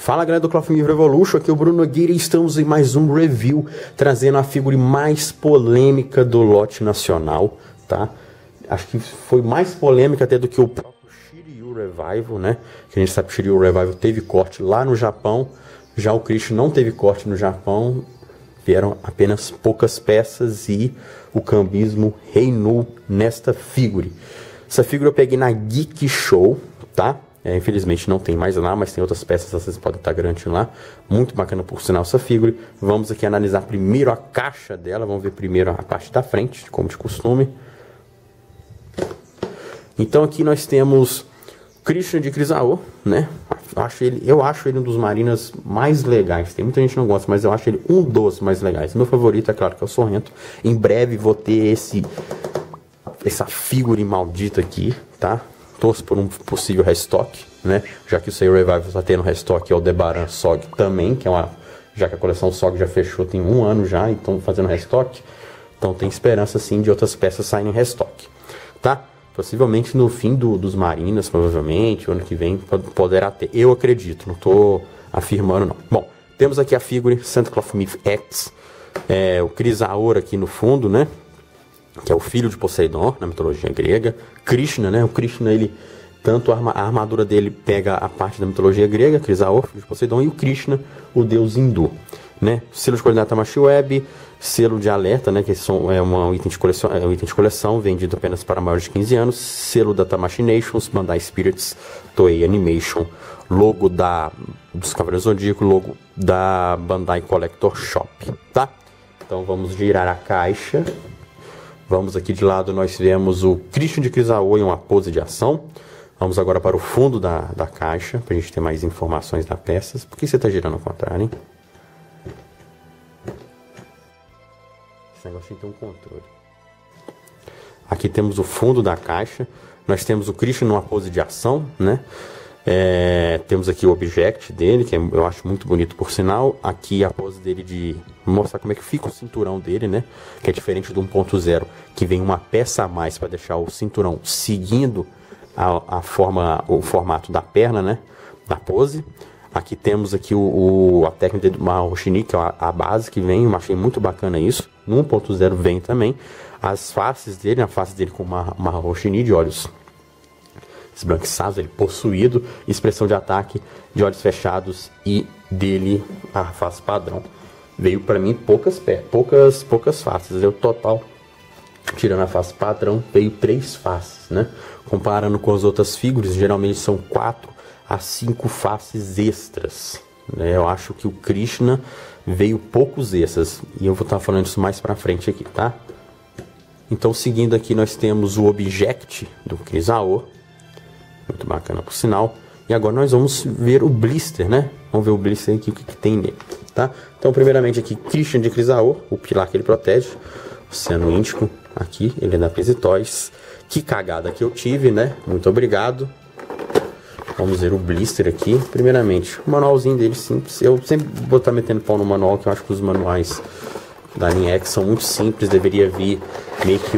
Fala galera do Cloth Mif Revolution, aqui é o Bruno Nogueira e estamos em mais um review trazendo a figura mais polêmica do lote nacional, tá? Acho que foi mais polêmica até do que o próprio Shiryu Revival, né? Que a gente sabe que o Shiryu Revival teve corte lá no Japão, já o Christian não teve corte no Japão, vieram apenas poucas peças e o cambismo reinou nesta figura. Essa figura eu peguei na Geek Show, tá? Infelizmente não tem mais lá, mas tem outras peças, vocês podem estar garantindo lá. Muito bacana por sinal essa figura. Vamos aqui analisar primeiro a caixa dela. Vamos ver primeiro a parte da frente, como de costume. Então aqui nós temos Christian de Krizaô, né? Eu acho ele um dos marinas mais legais. Tem muita gente que não gosta, mas eu acho ele um dos mais legais. Meu favorito é claro que é o Sorrento. Em breve vou ter essa figura maldita aqui, tá? Torço por um possível restock, né? Já que o Shiryu Revival está tendo restock, é o Debaran Sog também, que é já que a coleção Sog já fechou tem um ano já, então fazendo restock. Então tem esperança sim de outras peças saírem em restock, tá? Possivelmente no fim dos Marinas, provavelmente, o ano que vem poderá ter. Eu acredito, não estou afirmando não. Bom, temos aqui a figura Santa Cloth Mif X, o Krizaô aqui no fundo, né? Que é o filho de Poseidon, na mitologia grega. Krishna, né? O Krishna, ele, tanto a armadura dele pega a parte da mitologia grega, Krizaô, filho de Poseidon, e o Krishna, o deus hindu, né? Selo de qualidade Tamashii Web, selo de alerta, né? Que é um item de coleção, vendido apenas para maiores de 15 anos. Selo da Tamashii Nations, Bandai Spirits, Toei Animation, logo dos Cavaleiros Zodíaco, logo da Bandai Collector Shop, tá? Então vamos girar a caixa. Vamos aqui de lado, nós vemos o Christian de Krizaô em uma pose de ação. Vamos agora para o fundo da caixa, para a gente ter mais informações das peças. Por que você está girando ao contrário, hein? Esse negócio tem um controle. Aqui temos o fundo da caixa. Nós temos o Christian numa pose de ação, né? Temos aqui o object dele, que eu acho muito bonito por sinal. Aqui a pose dele de mostrar como é que fica o cinturão dele, né? Que é diferente do 1.0, que vem uma peça a mais para deixar o cinturão seguindo o formato da perna, né? Da pose. Aqui temos aqui a técnica do Mahoshini, que é a base que vem. Eu achei muito bacana isso. No 1.0 vem também as faces dele, a face dele com Mahoshini de olhos esbranquiçados, ele possuído, expressão de ataque de olhos fechados e dele a face padrão. Veio para mim poucas faces, eu total, tirando a face padrão, veio 3 faces, né? Comparando com as outras figuras, geralmente são 4 a 5 faces extras, né? Eu acho que o Krishna veio poucos extras, e eu vou estar falando isso mais para frente aqui, tá? Então seguindo aqui nós temos o object do Krizaô, muito bacana por sinal. E agora nós vamos ver o blister, né? Vamos ver o blister aqui, o que tem nele, tá? Então primeiramente aqui, Christian de Krizaô, o pilar que ele protege. Oceano Índico, aqui, ele é da Pizzi Toys. Que cagada que eu tive, né? Muito obrigado. Vamos ver o blister aqui. Primeiramente, o manualzinho dele simples. Eu sempre vou estar metendo pau no manual, que eu acho que os manuais da linha X são muito simples. Deveria vir meio que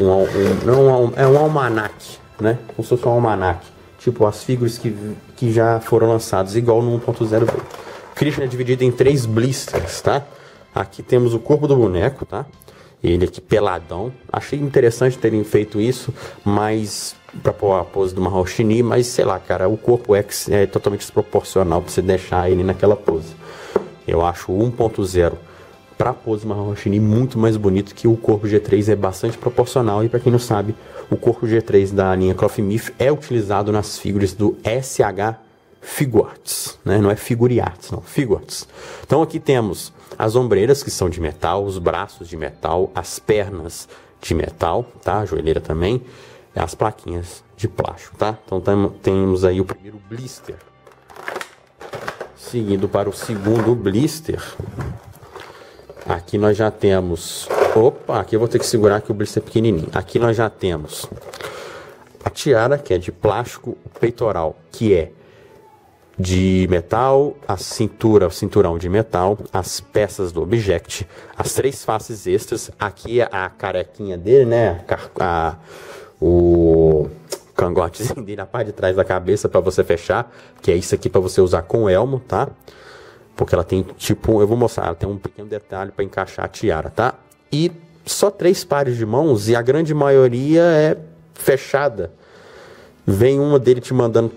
um almanac, né? Como se fosse um almanac, tipo as figuras que já foram lançadas, igual no 1.0 veio. Christian é dividido em 3 blisters, tá? Aqui temos o corpo do boneco, tá? Ele aqui peladão. Achei interessante terem feito isso, mas pra pôr a pose do Mahoshini, mas sei lá, cara, o corpo X é totalmente desproporcional pra você deixar ele naquela pose. Eu acho o 1.0 para a pose Mahoshini muito mais bonito, que o corpo G3 é bastante proporcional. E para quem não sabe, o corpo G3 da linha Cloth Mif é utilizado nas figuras do SH Figuarts, né? Não é Figuriarts, não, Figuarts. Então aqui temos as ombreiras, que são de metal, os braços de metal, as pernas de metal, tá? A joelheira também, as plaquinhas de plástico, tá? Então temos aí o primeiro blister. Seguindo para o segundo blister, aqui nós já temos... Opa, aqui eu vou ter que segurar que o blister é pequenininho. Aqui nós já temos a tiara, que é de plástico, o peitoral, que é de metal, a cintura, o cinturão de metal, as peças do object, as 3 faces extras. Aqui a carequinha dele, né? cangotezinho dele na parte de trás da cabeça para você fechar, que é isso aqui para você usar com o elmo, tá? Porque ela tem tipo, eu vou mostrar, ela tem um pequeno detalhe para encaixar a tiara, tá? E só 3 pares de mãos e a grande maioria é fechada. Vem uma dele te mandando,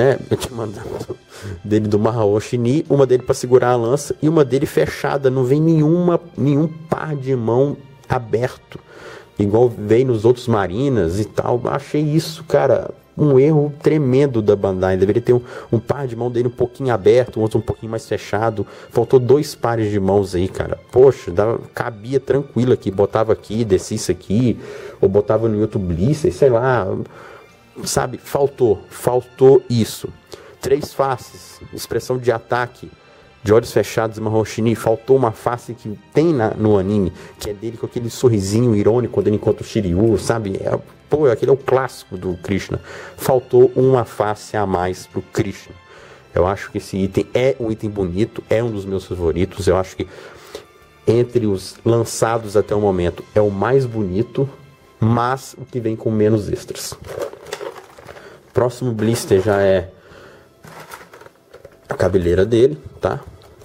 dele do Mahou Shini, uma dele para segurar a lança e uma dele fechada, não vem nenhum par de mão aberto, igual veio nos outros Marinas e tal. Achei isso, cara, um erro tremendo da Bandai. Deveria ter um par de mão dele um pouquinho aberto, um outro um pouquinho mais fechado. Faltou 2 pares de mãos aí, cara. Poxa, cabia tranquilo aqui, botava aqui, descia isso aqui, ou botava no YouTube Blister, sei lá. Sabe, faltou isso. 3 faces, expressão de ataque, de olhos fechados, Mahou Shini. Faltou uma face que tem no anime, que é dele com aquele sorrisinho irônico quando ele encontra o Shiryu, sabe? Aquele é o clássico do Krishna. Faltou uma face a mais pro Krishna. Eu acho que esse item é um item bonito, é um dos meus favoritos. Eu acho que entre os lançados até o momento é o mais bonito, mas o que vem com menos extras. Próximo blister já é a cabeleira dele, tá?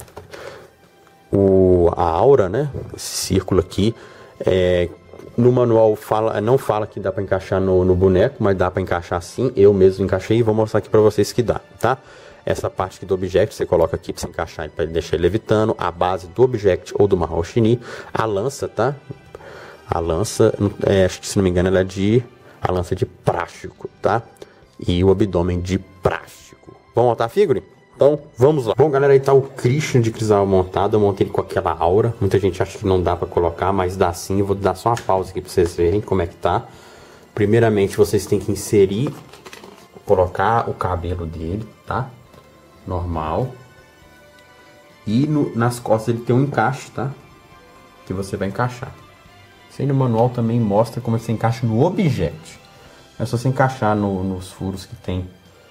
A aura, né? Esse círculo aqui. No manual não fala que dá para encaixar no boneco, mas dá para encaixar sim. Eu mesmo encaixei e vou mostrar aqui para vocês que dá, tá? Essa parte aqui do object você coloca aqui para você encaixar, para deixar ele levitando. A base do object ou do Mahou Shini. A lança, tá? A lança, acho que se não me engano, ela é a lança de plástico, tá? E o abdômen de plástico. Vamos montar a figure? Então, vamos lá. Bom, galera, aí tá o Krishna de Crisal montado. Eu montei ele com aquela aura. Muita gente acha que não dá pra colocar, mas dá sim. Eu vou dar só uma pausa aqui pra vocês verem como é que tá. Primeiramente, vocês têm que inserir, colocar o cabelo dele, tá? Normal. E nas costas ele tem um encaixe, tá? Que você vai encaixar. Isso aí no manual também mostra como você encaixa no objeto. É só você encaixar nos furos que tem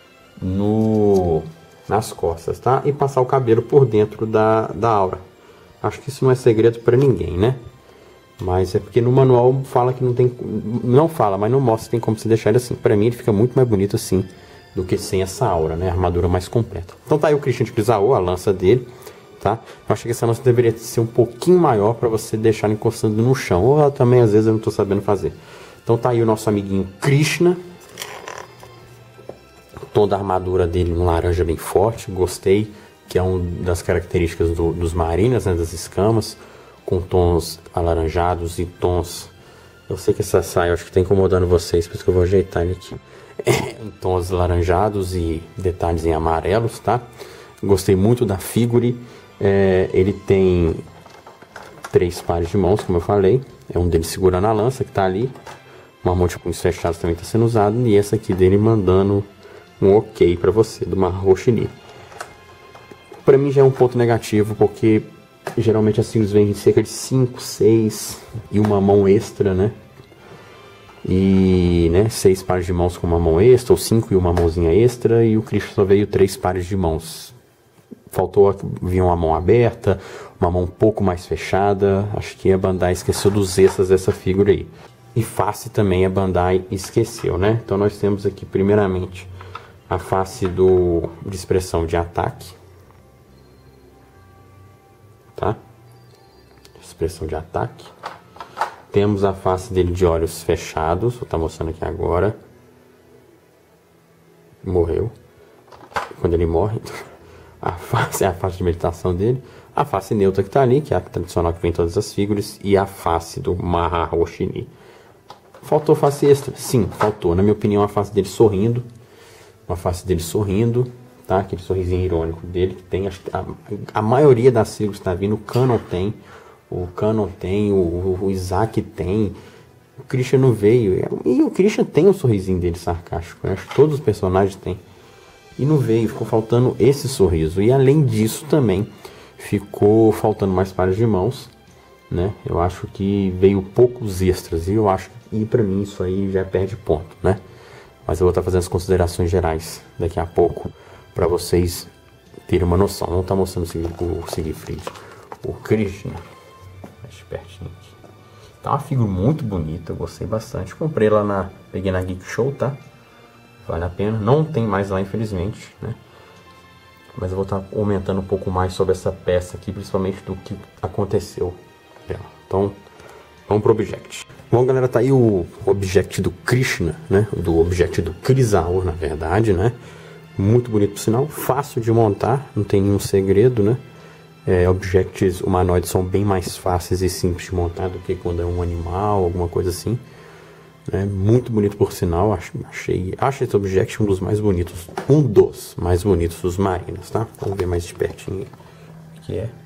nas costas, tá? E passar o cabelo por dentro da aura. Acho que isso não é segredo para ninguém, né? Mas é porque no manual fala que não tem... Não fala, mas não mostra que tem como se deixar ele assim. Para mim ele fica muito mais bonito assim do que sem essa aura, né? A armadura mais completa. Então tá aí o Krishna de Crisal, a lança dele, tá? Eu acho que essa lança deveria ser um pouquinho maior para você deixar encostando no chão. Ou também às vezes eu não tô sabendo fazer. Então tá aí o nosso amiguinho Krishna. Toda a armadura dele um laranja bem forte. Gostei, que é uma das características dos Marinas, né, das escamas. Com tons alaranjados e tons... Eu sei que essa saia acho que tá incomodando vocês, por isso que eu vou ajeitar ele aqui. Em tons alaranjados e detalhes em amarelos, tá? Gostei muito da figure. Ele tem 3 pares de mãos, como eu falei. É um deles segurando a lança que tá ali. Uma mão de punhos fechados também está sendo usado. E essa aqui dele mandando um ok para você, do Mahou Shini. Para mim já é um ponto negativo, porque geralmente as figuras vêm em cerca de 5, 6 e uma mão extra, né? E, né, 6 pares de mãos com uma mão extra, ou 5 e uma mãozinha extra. E o Krishna só veio 3 pares de mãos. Faltou, vinha uma mão aberta, uma mão um pouco mais fechada. Acho que a Bandai esqueceu dos extras dessa figura aí. E face também a Bandai esqueceu, né? Então nós temos aqui primeiramente a face de expressão de ataque, tá? Expressão de ataque. Temos a face dele de olhos fechados, vou estar mostrando aqui agora. Morreu. Quando ele morre, a face é a face de meditação dele. A face neutra que está ali, que é a tradicional que vem em todas as figuras, e a face do Mahou Shini. Faltou face extra? Sim, faltou. Na minha opinião, a face dele sorrindo. Uma face dele sorrindo, tá? Aquele sorrisinho irônico dele que tem. Acho que a maioria das figuras que está vindo, o Kanon tem. O Kanon tem, o Isaac tem. O Krishna não veio. E o Krishna tem o sorrisinho dele sarcástico. Eu acho que todos os personagens têm. E não veio, ficou faltando esse sorriso. E além disso também, ficou faltando mais pares de mãos, né? Eu acho que veio poucos extras. E eu acho que pra mim isso aí já perde ponto, né? Mas eu vou estar fazendo as considerações gerais daqui a pouco para vocês terem uma noção. Não está mostrando o Siegfried, o Krishna. Mais pertinho aqui. Tá uma figura muito bonita, eu gostei bastante. Comprei lá peguei na Geek Show, tá? vale a pena. Não tem mais lá, infelizmente, né? Mas eu vou estar aumentando um pouco mais sobre essa peça aqui, principalmente do que aconteceu. Então, vamos pro Object. Bom, galera, tá aí o Object do Krishna, né? Do Object do Krisaur, na verdade, né? Muito bonito, por sinal. Fácil de montar, não tem nenhum segredo, né? Objects humanoides são bem mais fáceis e simples de montar do que quando é um animal, alguma coisa assim. Muito bonito, por sinal. Acho esse Object um dos mais bonitos dos Marinas, tá? Vamos ver mais de pertinho o que é.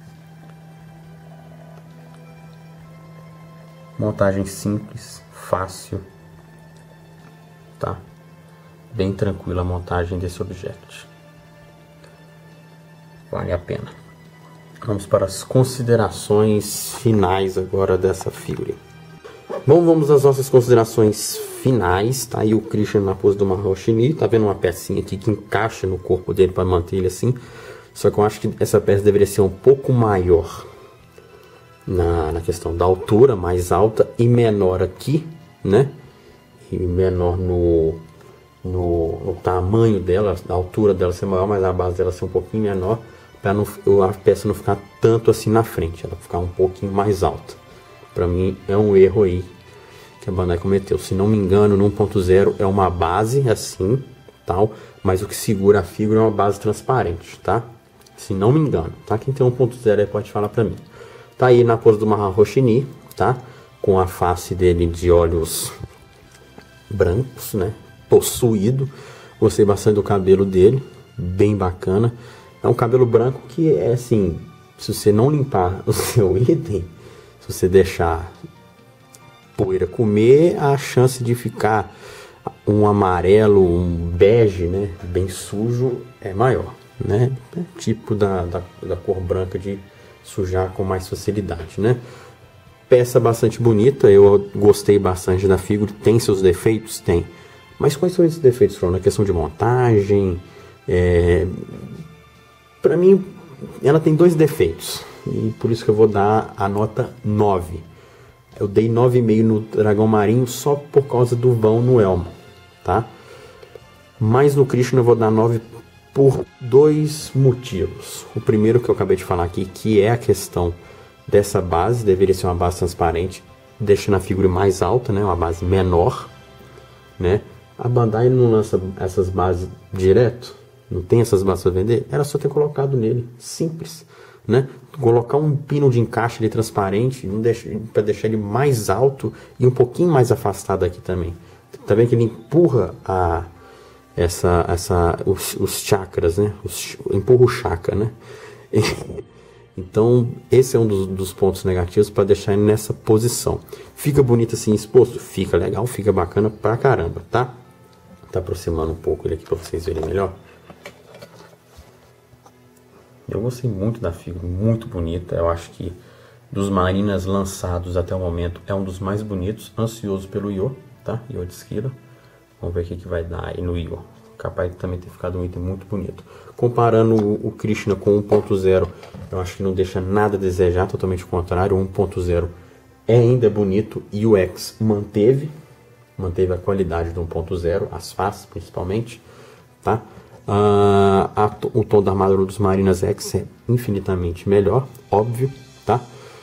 Montagem simples, fácil, tá? Bem tranquila a montagem desse Object. Vale a pena. Vamos para as considerações finais agora dessa figura. Bom, vamos às nossas considerações finais. Tá aí o Krishna na pose do Maharshini. Tá vendo uma pecinha aqui que encaixa no corpo dele para manter ele assim. Só que eu acho que essa peça deveria ser um pouco maior na questão da altura, mais alta, e menor aqui, né? E menor no tamanho dela, a altura dela ser maior, mas a base dela ser um pouquinho menor, para a peça não ficar tanto assim na frente, ela ficar um pouquinho mais alta. Para mim é um erro aí que a Bandai cometeu. Se não me engano, no 1.0 é uma base assim, tal, mas o que segura a figura é uma base transparente, tá? Se não me engano, tá? Quem tem 1.0 aí pode falar para mim. Tá aí na pose do Maharshini, tá? Com a face dele de olhos brancos, né? Possuído. Gostei bastante do cabelo dele, bem bacana. É um cabelo branco que é assim, se você não limpar o seu item, se você deixar poeira comer, a chance de ficar um amarelo, um bege, né? Bem sujo é maior, né? É tipo da cor branca de sujar com mais facilidade, né? Peça bastante bonita, eu gostei bastante da figura. Tem seus defeitos? Tem. Mas quais são esses defeitos, Ron? Na questão de montagem, para mim, ela tem 2 defeitos. E por isso que eu vou dar a nota 9. Eu dei 9,5 no Dragão Marinho só por causa do vão no elmo, tá? Mas no Krishna eu vou dar 9 por 2 motivos. O primeiro que eu acabei de falar aqui, que é a questão dessa base, deveria ser uma base transparente, deixando a figura mais alta, né? Uma base menor, né? A Bandai não lança essas bases direto, não tem essas bases para vender, era só ter colocado nele, simples, né? Colocar um pino de encaixe ali transparente, para deixar ele mais alto e um pouquinho mais afastado aqui também. Tá vendo que ele empurra os chakras, né? Empurra o chakra, né? Então, esse é um dos pontos negativos para deixar ele nessa posição. Fica bonito assim exposto? Fica legal, fica bacana pra caramba, tá? Tá aproximando um pouco ele aqui para vocês verem melhor. Eu gostei muito da figura, muito bonita. Eu acho que dos Marinas lançados até o momento é um dos mais bonitos. Ansioso pelo Io, tá? Io de esquila. Vamos ver o que vai dar aí no Io. Capaz de também ter ficado um item muito bonito. Comparando o Krishna com o 1.0, eu acho que não deixa nada a desejar, totalmente o contrário. O 1.0 é ainda bonito e o X manteve a qualidade do 1.0, as faces principalmente, tá? O tom da armadura dos Marinas X é infinitamente melhor, óbvio, tá?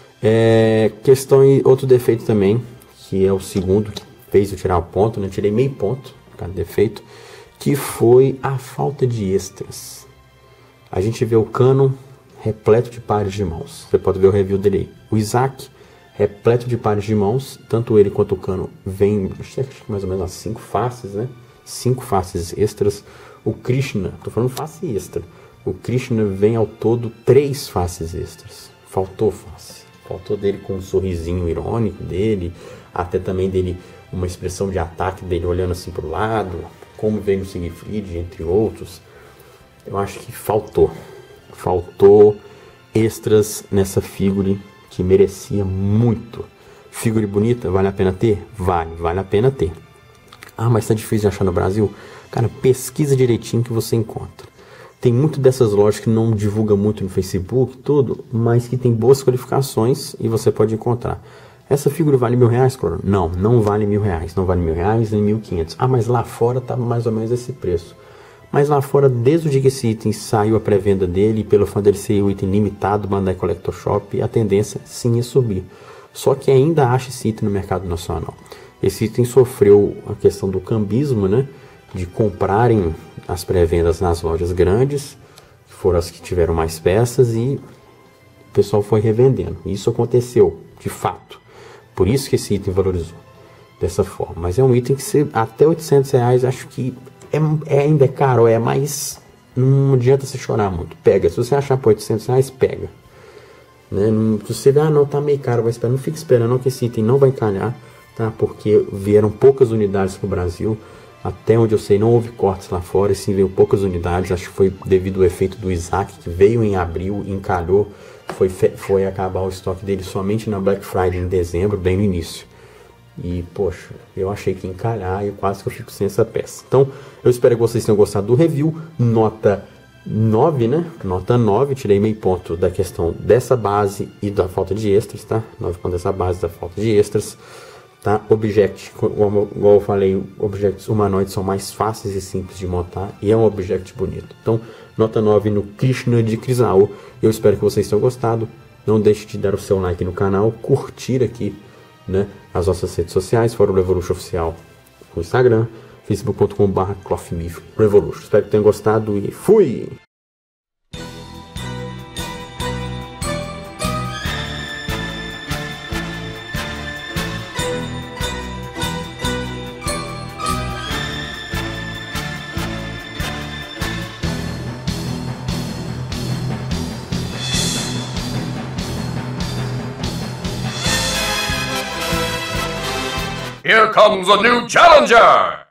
Outro defeito também, que é o segundo que fez eu tirar o ponto, né? Eu tirei meio ponto por causa do defeito, que foi a falta de extras. A gente vê o Cano repleto de pares de mãos. Você pode ver o review dele aí. O Isaac, repleto de pares de mãos. Tanto ele quanto o Cano vem, acho que mais ou menos 5 faces, né? 5 faces extras. O Krishna, tô falando face extra. O Krishna vem ao todo 3 faces extras. Faltou face. Faltou dele com um sorrisinho irônico dele. Até também dele, uma expressão de ataque dele olhando assim pro lado. Como veio no Siegfried, entre outros. Eu acho que faltou extras nessa figure que merecia muito. Figure bonita, vale a pena ter? Vale a pena ter. Ah, mas tá difícil de achar no Brasil? Cara, pesquisa direitinho que você encontra. Tem muito dessas lojas que não divulga muito no Facebook, tudo, mas que tem boas qualificações e você pode encontrar. Essa figura vale R$1.000, Coronel? Não, não vale R$1.000. Não vale R$1.000 nem 1.500. Ah, mas lá fora tá mais ou menos esse preço. Mas lá fora, desde o dia que esse item saiu a pré-venda dele, pelo fato dele ser um item limitado, Bandai Collector Shop, a tendência sim é subir. Só que ainda acha esse item no mercado nacional. Esse item sofreu a questão do cambismo, né? De comprarem as pré-vendas nas lojas grandes, que foram as que tiveram mais peças, e o pessoal foi revendendo. Isso aconteceu, de fato. Por isso que esse item valorizou dessa forma. Mas é um item que você, até R$800, acho que ainda é caro, mas não adianta você chorar muito. Pega, se você achar por R$800, pega. Né? Se você vê, não, tá meio caro, vai esperar. Não fique esperando que esse item não vai calhar, tá? Porque vieram poucas unidades para o Brasil. Até onde eu sei, não houve cortes lá fora, e sim veio poucas unidades. Acho que foi devido ao efeito do Isaac, que veio em abril, encalhou. Foi acabar o estoque dele somente na Black Friday em dezembro, bem no início. E, poxa, eu achei que ia encalhar e quase que eu fico sem essa peça. Então, eu espero que vocês tenham gostado do review. Nota 9, né? Nota 9, tirei meio ponto da questão dessa base e da falta de extras, tá? 9 pontos dessa base da falta de extras, tá? Object, igual eu falei, objects humanoides são mais fáceis e simples de montar e é um object bonito. Então, nota 9 no Krishna de Crisao. Eu espero que vocês tenham gostado. Não deixe de dar o seu like no canal, curtir aqui, né, as nossas redes sociais, fora o Revolution Oficial no Instagram, facebook.com/clothmyth-revolution. Espero que tenham gostado e fui! Here comes a new challenger!